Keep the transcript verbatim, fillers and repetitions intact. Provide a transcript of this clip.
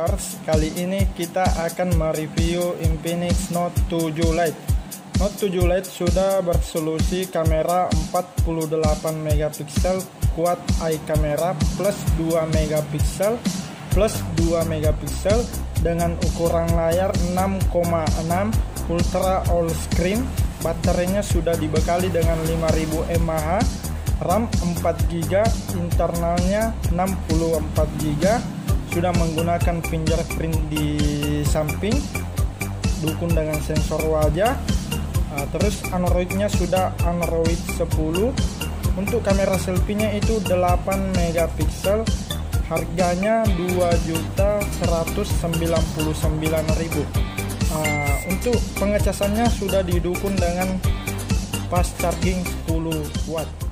viewers, kali ini kita akan mereview Infinix Note tujuh Lite. Note tujuh Lite sudah bersolusi kamera empat puluh delapan megapiksel quad eye kamera plus dua megapiksel plus dua megapiksel dengan ukuran layar enam koma enam ultra all screen. Baterainya sudah dibekali dengan lima ribu mAh, RAM empat giga, internalnya enam puluh empat giga, sudah menggunakan fingerprint di samping, dukung dengan sensor wajah. Nah, terus Androidnya sudah Android sepuluh. Untuk kamera selfie-nya itu delapan megapiksel, harganya dua juta seratus sembilan puluh sembilan ribu. Nah, untuk pengecasannya sudah didukung dengan fast charging sepuluh watt.